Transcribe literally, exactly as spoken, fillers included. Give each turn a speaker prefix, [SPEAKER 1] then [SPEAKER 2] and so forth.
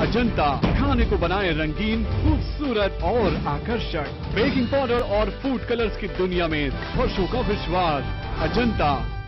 [SPEAKER 1] अजंता, खाने को बनाए रंगीन, खूबसूरत और आकर्षक। बेकिंग पाउडर और फूड कलर्स की दुनिया में स्पर्शों का विश्वास। अजंता।